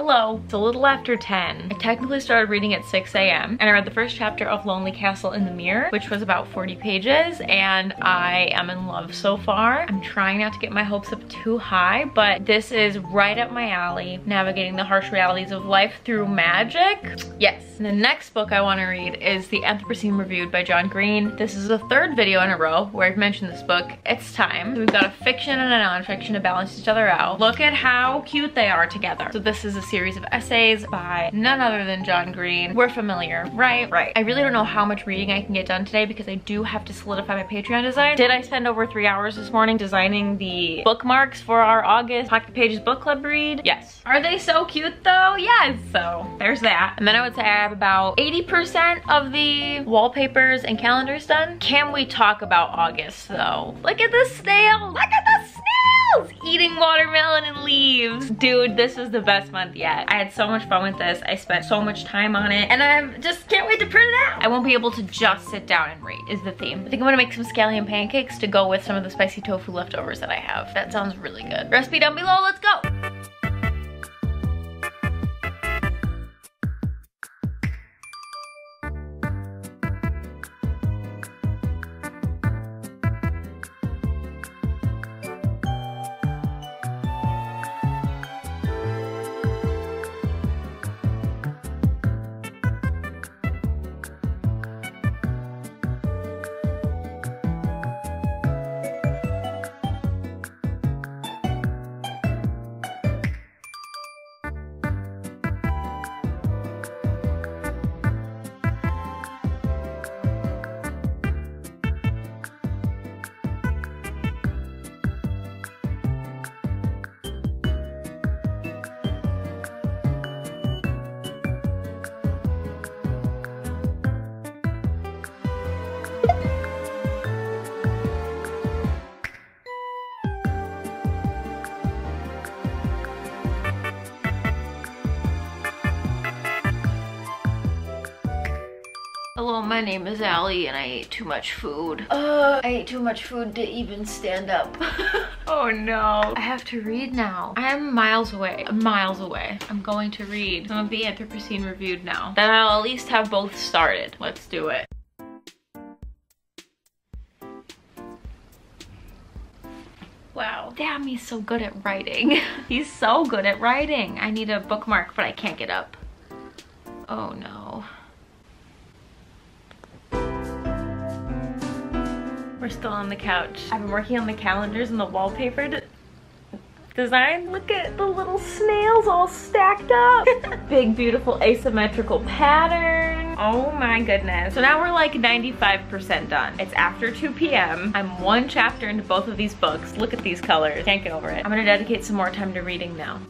hello. It's a little after 10. I technically started reading at 6 a.m. and I read the first chapter of Lonely Castle in the Mirror, which was about 40 pages, and I am in love so far. I'm trying not to get my hopes up too high, but this is right up my alley, navigating the harsh realities of life through magic. Yes. And the next book I want to read is The Anthropocene Reviewed by John Green. This is the third video in a row where I've mentioned this book. It's time. So we've got a fiction and a non-fiction to balance each other out. Look at how cute they are together. So this is a series of essays by none other than John Green. We're familiar, right? Right. I really don't know how much reading I can get done today because I do have to solidify my Patreon design. Did I spend over 3 hours this morning designing the bookmarks for our August Pocket Pages book club read? Yes. Are they so cute though? Yes. So there's that. And then I would say I have about 80% of the wallpapers and calendars done. Can we talk about August though? Look at the snails! Look at the snails! Eating watermelon and leaves. Dude, this was the best month yet. I had so much fun with this. I spent so much time on it and I just can't wait to print it out. I won't be able to just sit down and read is the theme. I think I'm gonna make some scallion pancakes to go with some of the spicy tofu leftovers that I have. That sounds really good. Recipe down below, let's go! Hello, my name is Allie and I ate too much food. I ate too much food to even stand up. Oh no. I have to read now. I am miles away. Miles away. I'm going to read some of the Anthropocene Reviewed now. Then I'll at least have both started. Let's do it. Wow. Damn, he's so good at writing. He's so good at writing. I need a bookmark, but I can't get up. Oh no. We're still on the couch. I've been working on the calendars and the wallpaper design. Look at the little snails all stacked up. Big, beautiful asymmetrical pattern. Oh my goodness. So now we're like 95% done. It's after 2 p.m. I'm one chapter into both of these books. Look at these colors. Can't get over it. I'm gonna dedicate some more time to reading now.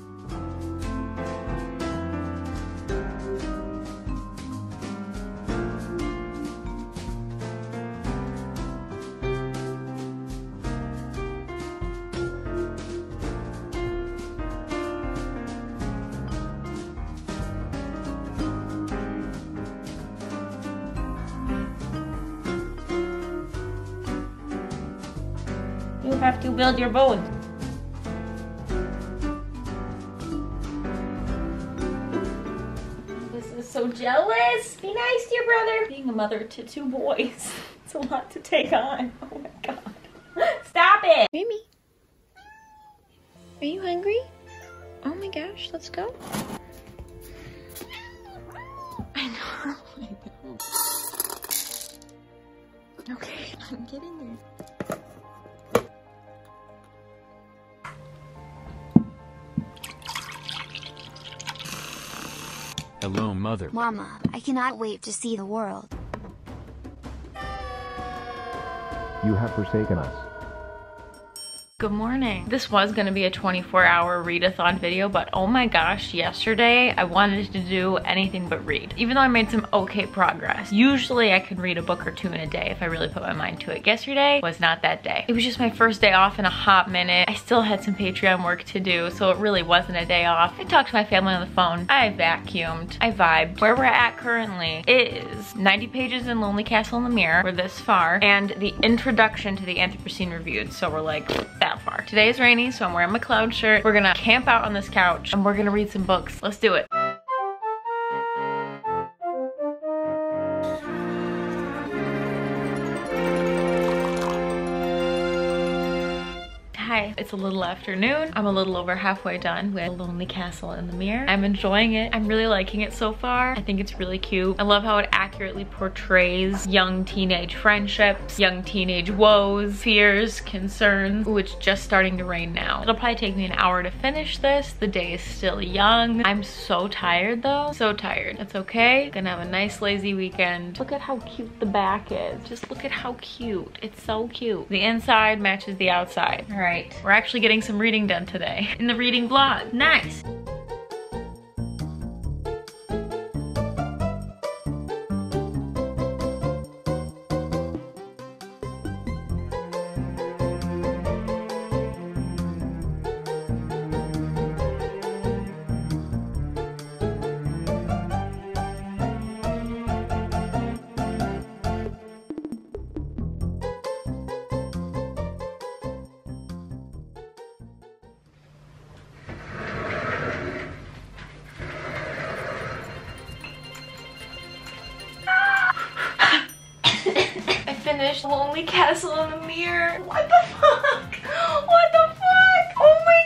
You have to build your boat. This is so jealous. Be nice to your brother. Being a mother to 2 boys. It's a lot to take on. Oh my god. Stop it! Mimi, are you hungry? Oh my gosh, let's go. I know. Okay, I'm getting there. Hello, Mother. Mama, I cannot wait to see the world. You have forsaken us. Good morning. This was gonna be a 24-hour readathon video, but oh my gosh, yesterday I wanted to do anything but read. Even though I made some okay progress. Usually I could read a book or 2 in a day if I really put my mind to it. Yesterday was not that day. It was just my first day off in a hot minute. I still had some Patreon work to do, so it really wasn't a day off. I talked to my family on the phone. I vacuumed. I vibed. Where we're at currently is 90 pages in Lonely Castle in the Mirror. We're this far. And the introduction to the Anthropocene Reviewed. So we're like that far. Today is rainy, so I'm wearing my cloud shirt. We're gonna camp out on this couch and we're gonna read some books. Let's do it. Hi, it's a little afternoon. I'm a little over halfway done with Lonely Castle in the Mirror. I'm enjoying it. I'm really liking it so far. I think it's really cute. I love how it accurately portrays young teenage friendships, young teenage woes, fears, concerns. Ooh, it's just starting to rain now. It'll probably take me an hour to finish this. The day is still young. I'm so tired though. So tired. It's okay. Gonna have a nice lazy weekend. Look at how cute the back is. Just look at how cute. It's so cute. The inside matches the outside. All right. We're actually getting some reading done today in the reading vlog. Nice. Finished Lonely Castle in the Mirror. What the fuck? What the fuck? Oh my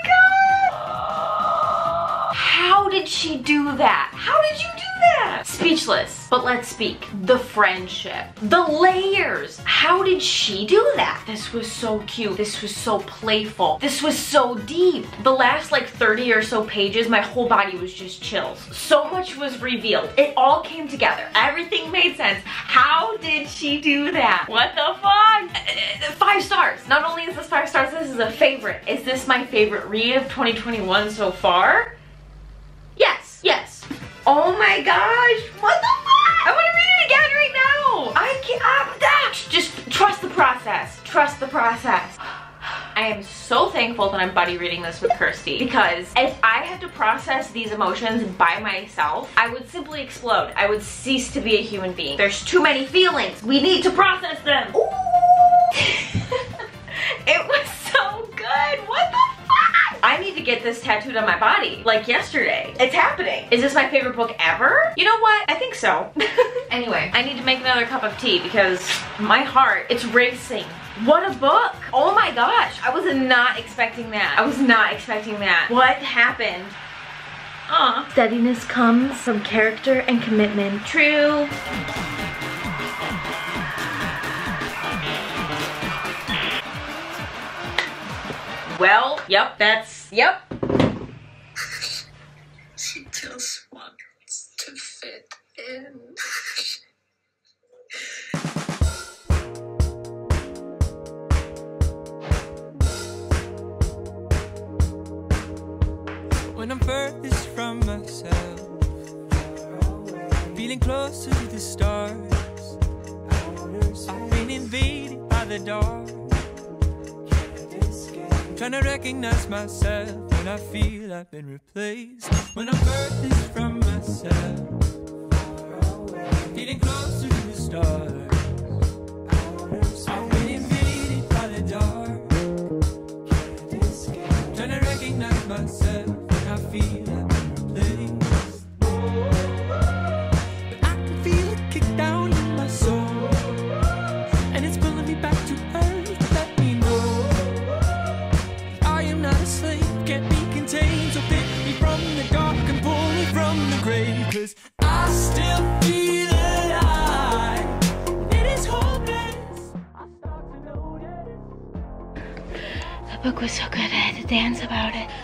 god! How did she do that? How did you do that? Speechless, but let's speak. The friendship, the layers. How did she do that? This was so cute. This was so playful. This was so deep. The last like 30 or so pages, my whole body was just chills. So much was revealed. It all came together. Everything made sense. How did she do that? What the fuck? 5 stars. Not only is this 5 stars, this is a favorite. Is this my favorite read of 2021 so far? Yes. Yes. Oh my gosh. What the fuck? I want to read it again right now. I can't. Just trust the process. Trust the process. I am so thankful that I'm buddy reading this with Kirsty, because if I had to process these emotions by myself, I would simply explode. I would cease to be a human being. There's too many feelings. We need to process them. Ooh. It was so good. What the fuck? I need to get this tattooed on my body like yesterday. It's happening. Is this my favorite book ever? You know what? I think so. Anyway, I need to make another cup of tea because my heart, it's racing. What a book. Oh my gosh. I was not expecting that. I was not expecting that. What happened? Steadiness comes from character and commitment. True. Well, yep, yep. She just wants to fit in. When I'm furthest from myself, feeling closer to the stars, I've been invaded by the dark. Trying to recognize myself when I feel I've been replaced. When I'm furthest from myself, feeling closer to the stars, I've been invaded by the dark. Trying to recognize myself when I feel I've been replaced. But I can feel it kick down in my soul, and it's pulling me back to earth. Let me know I am not a slave, can't be contained. So pick me from the dark and pull me from the grave, 'cause I still feel alive. It is hopeless. I start to notice. The book was so good, I had to dance about it.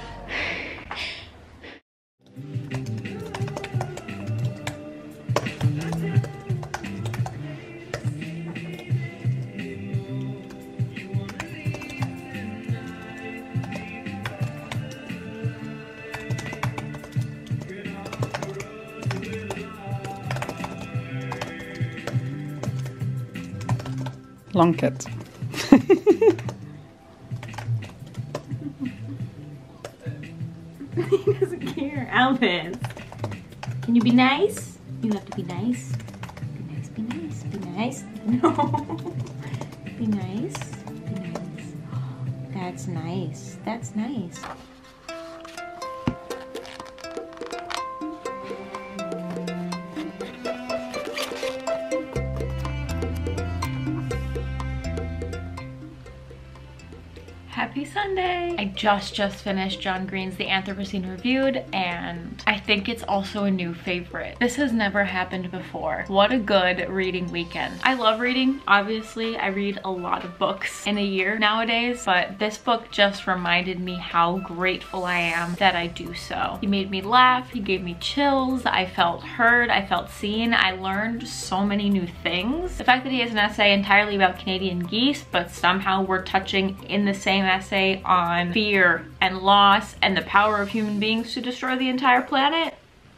Blanket. He doesn't care. Elvis, can you be nice? You have to be nice. Be nice, be nice, be nice. No. Be nice, be nice. That's nice. That's nice. Happy Sunday! I just finished John Green's The Anthropocene Reviewed, and I think it's also a new favorite. This has never happened before. What a good reading weekend. I love reading, obviously. I read a lot of books in a year nowadays, but this book just reminded me how grateful I am that I do so. He made me laugh, he gave me chills, I felt heard, I felt seen, I learned so many new things. The fact that he has an essay entirely about Canadian geese, but somehow we're touching in the same essay on fear and loss and the power of human beings to destroy the entire planet.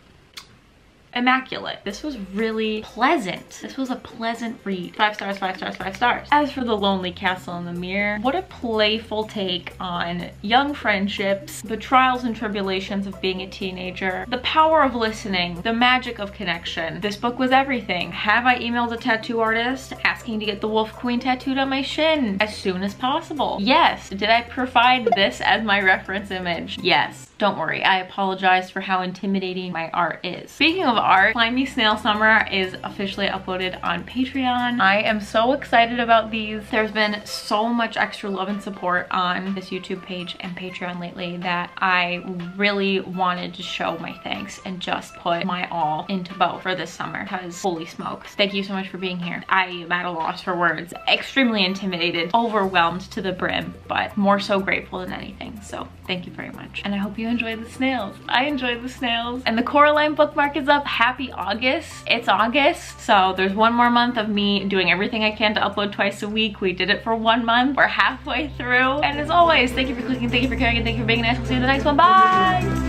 Immaculate. This was really pleasant. This was a pleasant read. 5 stars, 5 stars, 5 stars. As for The Lonely Castle in the Mirror, what a playful take on young friendships, the trials and tribulations of being a teenager, the power of listening, the magic of connection. This book was everything. Have I emailed a tattoo artist asking to get the Wolf Queen tattooed on my shin as soon as possible? Yes. Did I provide this as my reference image? Yes. Don't worry, I apologize for how intimidating my art is. Speaking of art, Slimy Snail Summer is officially uploaded on Patreon. I am so excited about these. There's been so much extra love and support on this YouTube page and Patreon lately that I really wanted to show my thanks and just put my all into both for this summer, because holy smokes. Thank you so much for being here. I am at a loss for words. Extremely intimidated, overwhelmed to the brim, but more so grateful than anything. So thank you very much. And I hope you enjoy the snails. I enjoy the snails. And the Coraline bookmark is up. Happy August. It's August, so there's one more month of me doing everything I can to upload twice a week. We did it for 1 month. We're halfway through. And as always, thank you for clicking, thank you for caring, and thank you for being nice. We'll see you in the next one. Bye!